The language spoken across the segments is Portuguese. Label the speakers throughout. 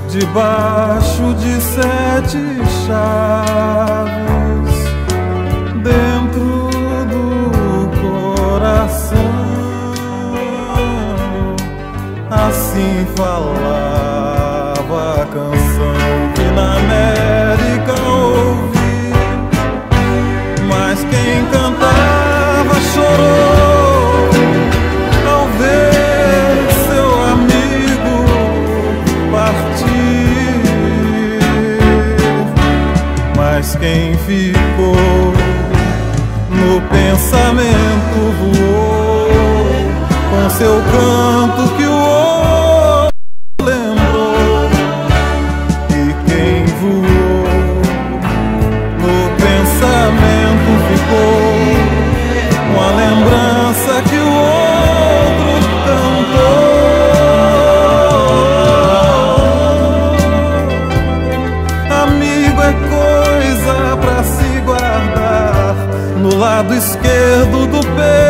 Speaker 1: debaixo de 7 chaves, dentro do coração. Assim falava a canção que na América ouvi, mas quem cantava chorou ao ver seu amigo partir. Mas quem ficou no pensamento voou com seu canto que o outro lembrou. E quem voou no pensamento ficou com a lembrança que o outro cantou. Amigo é coisa pra se guardar no lado esquerdo do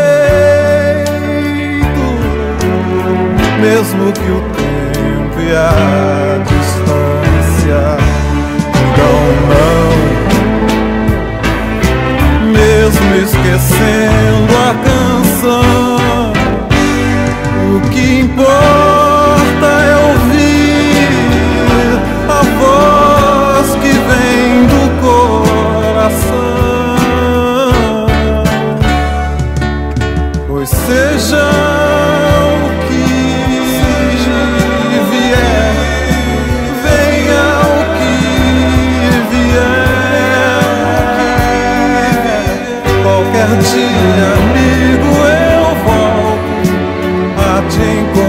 Speaker 1: peito, mesmo que o tempo e a distância digam não, mesmo esquecendo a canção, o que importa é ouvir a voz que vem do coração. Pois seja o que vier, venha o que vier, qualquer dia, amigo, eu volto a te encontrar.